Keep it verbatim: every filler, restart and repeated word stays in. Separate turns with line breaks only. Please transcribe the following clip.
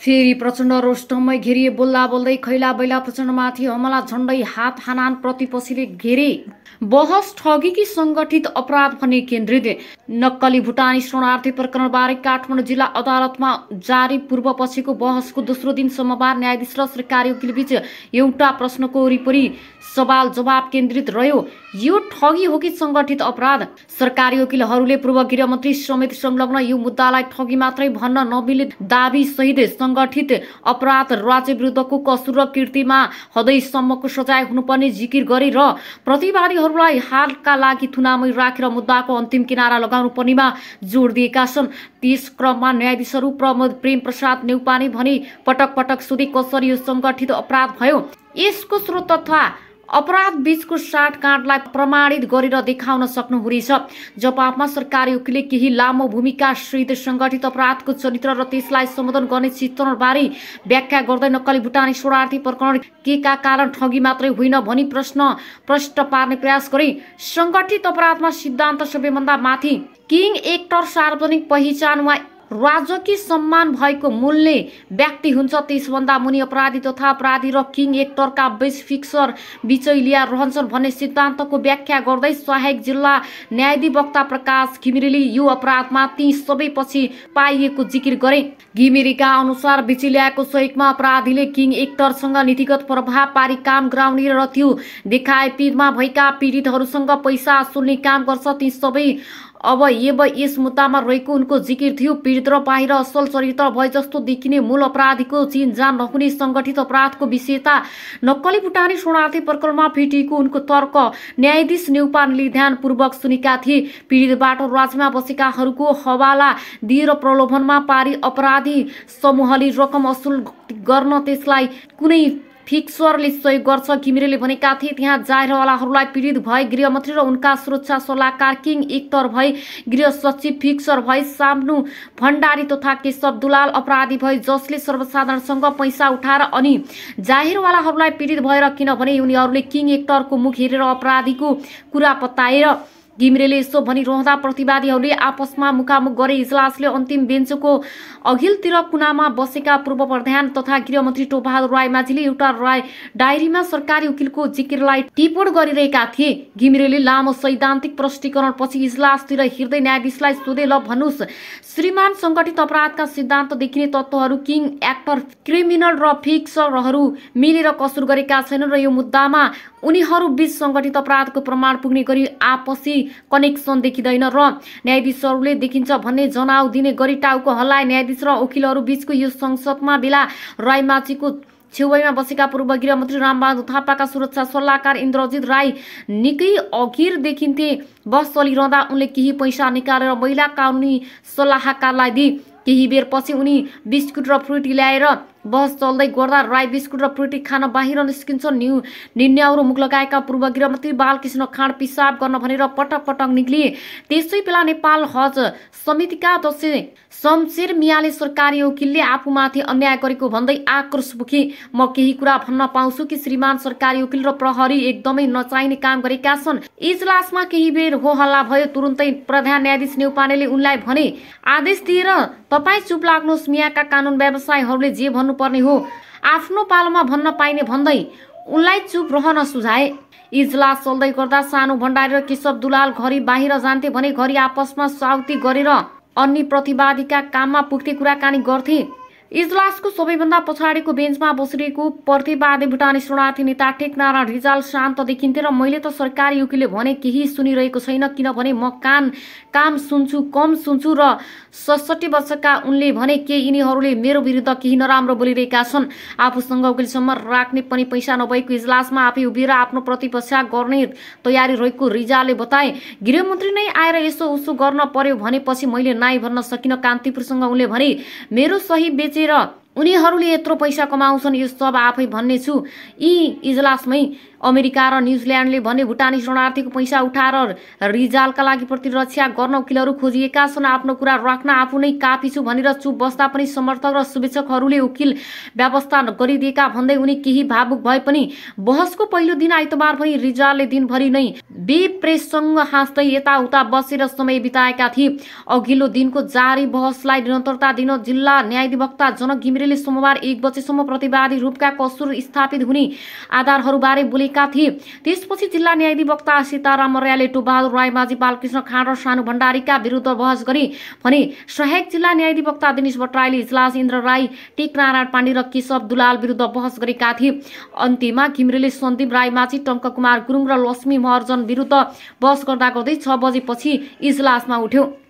फेरि प्रचण्ड रोस्टममै घेरिए बोल्दा बोल्दै खैला बैला प्रचण्डमाथि हमला झण्डै हात हानान प्रतिपक्षीले घेरे। बहस ठगीकी संगठित अपराध भने केन्द्रित। नक्कली भुटानी शरणार्थी प्रकरणबारे काठमाडौँ जिल्ला अदालतमा जारी पूर्व पक्षको बहसको दोस्रो दिन सोमबार न्यायाधीश र सरकारी वकिलबीच एउटा प्रश्नको वरिपरि सवाल जवाब केन्द्रित रह्यो। यो ठगी हो कि संगठित अपराध? सरकारी वकिलहरूले पूर्व गृहमन्त्री समेत संलग्न यो मुद्दालाई ठगी मात्रै भन्न नमिल्ने दाबी सहित संगठित अपराध राज्य विरुद्धको कसुर र कृतिमा हदैसम्मको सजाय हुनुपर्ने जिकिर गरे र प्रतिवादीहरूलाई हालका लागि थुनामै राखेर मुद्दाको अन्तिम किनारा लगाउनु पर्नेमा जोड दिएका छन्। त्यस क्रममा न्यायाधीशहरू प्रमोद प्रेम प्रसाद नेउपाने भने पटक पटक सोधे कसरी यो संगठित अपराध भयो, यसको स्रोत तथा अपराध बीचको साँठगाँठलाई प्रमाणित गरेर देखाउन सक्नुहुनेछ। जवाफमा सरकारी वकिलले केही लामो भूमिका सहित संगठित अपराधको चरित्र र त्यसलाई सम्बोधन गर्ने चित्रणबारे व्याख्या गर्दै नक्कली भुटानी शरणार्थी प्रकरण के का कारण ठगी मात्रै होइन भनी प्रश्न प्रष्ट पार्ने प्रयास गरे। संगठित अपराधमा सिद्धान्त सबैभन्दा माथि किङ एक्टर सार्वजनिक पहिचान वा राजकीय सम्मान भएको मूल्य व्यक्ति हुन्छ। त्यसभन्दा मुनि अपराधी तथा अपराधी र किङ एक्टरका बेस फिक्सर बिचैलिया रहन्छन् भन्ने सिद्धान्तको व्याख्या गर्दै सहायक जिल्ला न्यायाधिवक्ता प्रकाश घिमिरेले यो अपराधमा ती सबै पछि पाइएको जिकिर गरे। घिमिरेका अनुसार बिचैलियाको सहयोगमा अपराधीले किङ एक्टरसँग नीतिगत प्रभाव पारी काम गराउने र त्यो देखाए पीडमा भएका पीडितहरूसँग पैसा असुल्ने काम गर्छ। ती सबै अब एब यस मुद्दामा रहेको उनको जिकिर थियो। पीडित र बाहिर असल चरित्र भए जस्तो देखिने मूल अपराधीको चिनजान नहुने संगठित अपराधको विषयता नक्कली भुटानी शरणार्थी प्रकरणमा भेटिएको उनको तर्क न्यायाधीश नेउपानेले ध्यानपूर्वक सुनेका थिए। पीडितबाट राज्यमा बसेकाहरूको हवाला दिएर प्रलोभनमा पारी अपराधी समूहले रकम असुल गर्न त्यसलाई कुनै फिक्सरले सहयोग गर्छ। घिमिरेले भनेका थिए त्यहाँ जाहेरवालाहरूलाई पीडित भए गृहमन्त्री र उनका सुरक्षा सल्लाहकार किङ एक्टर भए गृह सचिव फिक्सर भए साम्नु भण्डारी तथा केशव दुलाल अपराधी भए जसले सर्वसाधारणसँग पैसा उठाएर अनि जाहेरवालाहरूलाई पीडित भएर किनभने उनीहरूले किङ एक्टरको मुख हेरेर अपराधीको कुरा बताएर। घिमिरेले यसो भनिरहँदा प्रतिवादीहरूले आपसमा मुखामुख गरे। इजलासले अन्तिम बेन्चको अघिल्तिर कुनामा बसेका पूर्व प्रधान तथा गृहमन्त्री टोपबहादुर रायमाझीले एउटा राय डायरीमा सरकारी वकिलको जिकिरलाई टिप्पण गरिरहेका थिए। घिमिरेले लामो सैद्धान्तिक प्रष्टीकरण पछि इजलासतिर हिँड्दै न्यायाधीशलाई सोधे, ल भन्नुहोस् श्रीमान, संगठित अपराधका सिद्धान्त देखिने तत्त्वहरू किङ एक्टर क्रिमिनल र फिक्सरहरू मिलेर कसुर गरेका छैनन् र यो मुद्दामा उनीहरू बीच संगठित अपराधको प्रमाण पुग्ने गरी आपसी कनेक्सन देखिँदैन र न्यायाधीशहरूले देखिन्छ भन्ने जनाउ दिने गरी टाउको हल्लाए। न्यायाधीश र वकिलहरू बीचको यो संसदमा बेला रायमाझीको छेउमा बसेका पूर्व गृहमन्त्री रामबहादुर थापाका सुरक्षा सल्लाहकार इन्द्रजित राई निकै अघिर देखिन्थे। बस चलिरहँदा उनले केही पैसा निकालेर महिला कानुनी सल्लाहकारलाई दिए। केही बेर पछि उनी बिस्कुट र फ्रुटी ल्याएर बस चल्दै गर्दा राई बिस्कुट र फ्रुटी खान बाहिर निस्किन्छन्। न्यु निन्याउरो मुख लगाएका पूर्व गृहमन्त्री बालकृष्ण खाँड पिसाब गर्न भनेर पटक पटक निक्लिए। त्यसै बेला नेपाल हज समितिका अध्यक्ष शमशेर मियाले सरकारी वकिलले आफूमाथि अन्याय गरेको भन्दै आक्रोश पोखे। म केही कुरा भन्न पाउँछु कि श्रीमान, सरकारी वकिल र प्रहरी एकदमै नचाहिने काम गरेका छन्। इजलासमा केही बेर हो हल्ला भयो। तुरुन्तै प्रधान न्यायाधीश नेउपानेले उनलाई भने, आदेश दिएर तपाईँ चुप लाग्नुहोस्। मियाका कानुन व्यवसायीहरूले जे भन्नुपर्ने हो आफ्नो पालोमा भन्न पाइने भन्दै उनलाई चुप रहन सुझाए। इजलास चल्दै गर्दा सानु भण्डारी र केशव दुलाल घरि बाहिर जान्थे भने घरि आपसमा साउती गरेर अन्य प्रतिवादीका काममा पुग्थे, कुराकानी गर्थे। इजलासको सबैभन्दा पछाडिको बेन्चमा बसिरहेको प्रतिवादी भुटानी शरणार्थी नेता टेकनारायण रिजाल शान्त देखिन्थे र मैले त सरकारी वकिलले भने केही सुनिरहेको छैन, किनभने म कान काम सुन्छु, कम सुन्छु र सडसठी वर्षका उनले भने के यिनीहरूले मेरो विरुद्ध केही नराम्रो बोलिरहेका छन्। आफूसँग वकिलसम्म राख्ने पनि पैसा नभएको इजलासमा आफै उभिएर आफ्नो प्रतिपक्ष गर्ने तयारी रहेको रिजालले बताए। गृहमन्त्री नै आएर यसो उसो गर्न पर्यो भनेपछि मैले नाइ भन्न सकिन। कान्तिपुरसँग उनले भने, मेरो सही बेचे उनीहरूले यत्रो पैसा कमाउँछन्, यो सब आफै भन्ने छु। यी इजलासमै अमेरिका र न्युजिल्यान्डले भने भुटानी शरणार्थीको पैसा उठाएर रिजालका लागि प्रतिरक्षा गर्न वकिलहरू खोजिएका छन्। आफ्नो कुरा राख्न आफू नै काफी छु भनेर चुप बस्दा पनि समर्थक र शुभेच्छकहरूले वकिल व्यवस्था गरिदिएका भन्दै उनी केही भावुक भए पनि बहसको पहिलो दिन आइतबार पनि रिजालले दिनभरि नै बे प्रेससँग हाँस्दै यताउता बसेर समय बिताएका थिए। अघिल्लो दिनको जारी बहसलाई निरन्तरता दिन जिल्ला न्यायाधिवक्ता जनक घिमिरेले घिमिरेले सोमबार एक बजेसम्म प्रतिवादी रूपका कसुर स्थापित हुने आधारहरूबारे बोलेका थिए। त्यसपछि जिल्ला न्यायाधिवक्ता सीताराम मर्याले टोपबहादुर रायमाझी, बालकृष्ण खाँड र सानु भण्डारीका विरुद्ध बहस गरे भने सहायक जिल्ला न्यायाधिवक्ता दिनेश भट्टराईले इजलास इन्द्र राई, टेकनारायण पाण्डे र केशव दुलाल विरुद्ध बहस गरेका थिए। अन्त्यमा घिमिरेले सन्दीप रायमाझी, टङ्क कुमार गुरुङ र लक्ष्मी महर्जन विरुद्ध बहस गर्दा गर्दै छ बजेपछि इजलासमा उठ्यो।